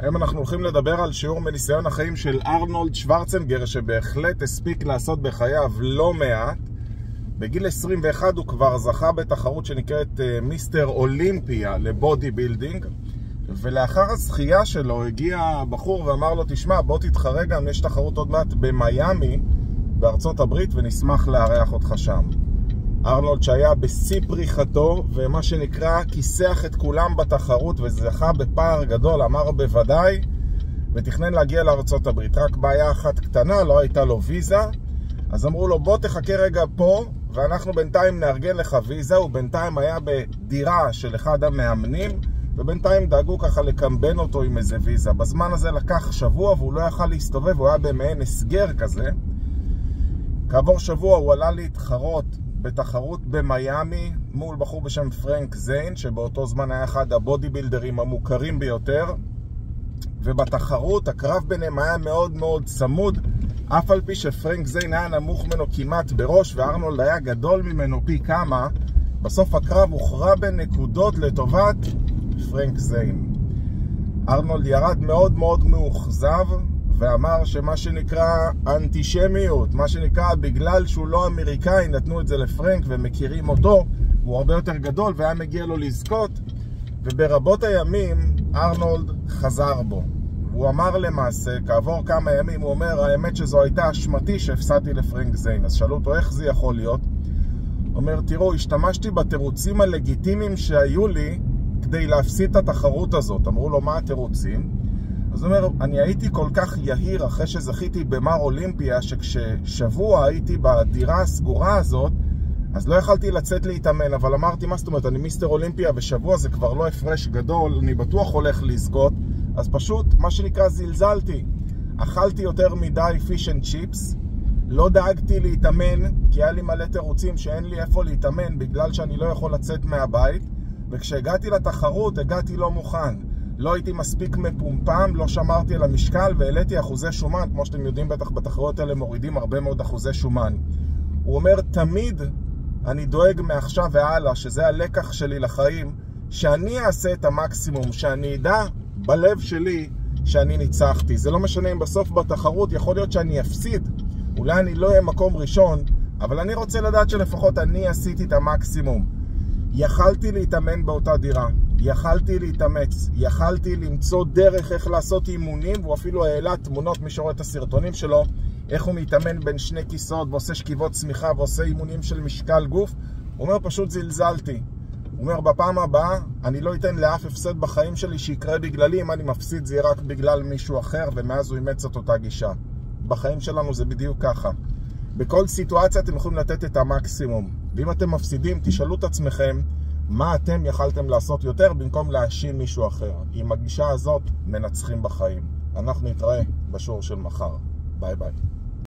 היום אנחנו הולכים לדבר על שיעור מניסיון החיים של ארנולד שוורצנגר, שבהחלט הספיק לעשות בחייו לא מעט. בגיל 21 הוא כבר זכה בתחרות שנקראת מיסטר אולימפיה לבודי בילדינג, ולאחר הזכייה שלו הגיע בחור ואמר לו, תשמע, בוא תתחרה גם, יש תחרות עוד מעט במיימי בארצות הברית ונשמח לארח אותך שם. ארנולד שהיה בשיא פריחתו ומה שנקרא כיסח את כולם בתחרות וזכה בפער גדול, אמר בוודאי, ותכנן להגיע לארצות הברית. רק בעיה אחת קטנה, לא הייתה לו ויזה, אז אמרו לו בוא תחכה רגע פה ואנחנו בינתיים נארגן לך ויזה. הוא בינתיים היה בדירה של אחד המאמנים ובינתיים דאגו ככה לקמבן אותו עם איזה ויזה. בזמן הזה לקח שבוע והוא לא יכל להסתובב, הוא היה במעין הסגר כזה. כעבור שבוע הוא עלה להתחרות בתחרות במיימי מול בחור בשם פרנק זיין, שבאותו זמן היה אחד הבודי בילדרים המוכרים ביותר, ובתחרות הקרב ביניהם היה מאוד מאוד צמוד, אף על פי שפרנק זיין היה נמוך ממנו כמעט בראש וארנולד היה גדול ממנו פי כמה. בסוף הקרב הוכרע בנקודות לטובת פרנק זיין. ארנולד ירד מאוד מאוד מאוכזב ואמר שמה שנקרא אנטישמיות, מה שנקרא בגלל שהוא לא אמריקאי נתנו את זה לפרנק ומכירים אותו, הוא הרבה יותר גדול והיה מגיע לו לזכות. וברבות הימים ארנולד חזר בו. הוא אמר למעשה, כעבור כמה ימים, הוא אומר, האמת שזו הייתה אשמתי שהפסדתי לפרנק זיין. אז שאלו אותו איך זה יכול להיות? הוא אומר, תראו, השתמשתי בתירוצים הלגיטימיים שהיו לי כדי להפסיד את התחרות הזאת. אמרו לו, מה התירוצים? אז הוא אומר, אני הייתי כל כך יהיר אחרי שזכיתי במר אולימפיה, שכששבוע הייתי בדירה הסגורה הזאת, אז לא יכלתי לצאת להתאמן, אבל אמרתי, מה זאת אומרת, אני מיסטר אולימפיה ושבוע זה כבר לא הפרש גדול, אני בטוח הולך לזכות. אז פשוט, מה שנקרא, זלזלתי. אכלתי יותר מדי פיש אנד צ'יפס, לא דאגתי להתאמן, כי היה לי מלא תירוצים שאין לי איפה להתאמן, בגלל שאני לא יכול לצאת מהבית, וכשהגעתי לתחרות, הגעתי לא מוכן. לא הייתי מספיק מפומפם, לא שמרתי על המשקל, והעליתי אחוזי שומן, כמו שאתם יודעים בטח בתחרויות האלה מורידים הרבה מאוד אחוזי שומן. הוא אומר, תמיד אני דואג מעכשיו והלאה, שזה הלקח שלי לחיים, שאני אעשה את המקסימום, שאני אדע בלב שלי שאני ניצחתי. זה לא משנה אם בסוף בתחרות יכול להיות שאני אפסיד, אולי אני לא אהיה מקום ראשון, אבל אני רוצה לדעת שלפחות אני עשיתי את המקסימום. יכלתי להתאמן באותה דירה, יכלתי להתאמץ, יכלתי למצוא דרך איך לעשות אימונים, והוא אפילו העלה תמונות, מי שרואה את הסרטונים שלו, איך הוא מתאמן בין שני כיסאות ועושה שכיבות צמיחה ועושה אימונים של משקל גוף. הוא אומר, פשוט זלזלתי. הוא אומר, בפעם הבאה אני לא אתן לאף הפסד בחיים שלי שיקרה בגללי, אם אני מפסיד זה יהיה רק בגלל מישהו אחר, ומאז הוא אימץ את אותה גישה. בחיים שלנו זה בדיוק ככה. בכל סיטואציה אתם יכולים לתת את המקסימום, ואם אתם מפסידים תשאלו את עצמכם מה אתם יכלתם לעשות יותר במקום להאשים מישהו אחר. עם הגישה הזאת מנצחים בחיים. אנחנו נתראה בשיעור של מחר. ביי ביי.